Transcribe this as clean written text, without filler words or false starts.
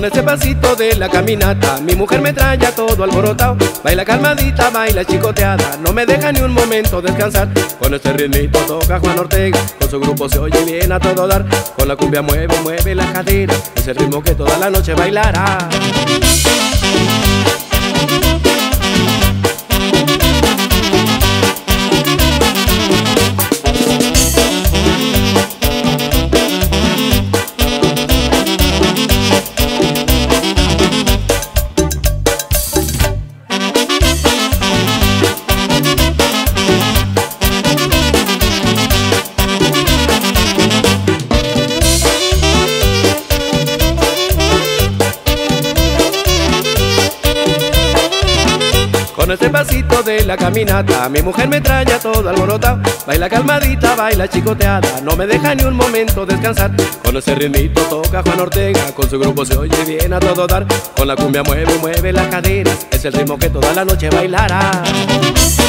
Con ese pasito de la caminata, mi mujer me trae a todo alborotado. Baila calmadita, baila chicoteada, no me deja ni un momento descansar. Con este ritmito toca Juan Ortega, con su grupo se oye bien a todo dar. Con la cumbia mueve, mueve la cadera, es el ritmo que toda la noche bailará. Con este pasito de la caminata, mi mujer me trae a todo alborotado. Baila calmadita, baila chicoteada, no me deja ni un momento descansar. Con ese ritmito toca Juan Ortega, con su grupo se oye bien a todo dar. Con la cumbia mueve, mueve las caderas, es el ritmo que toda la noche bailará.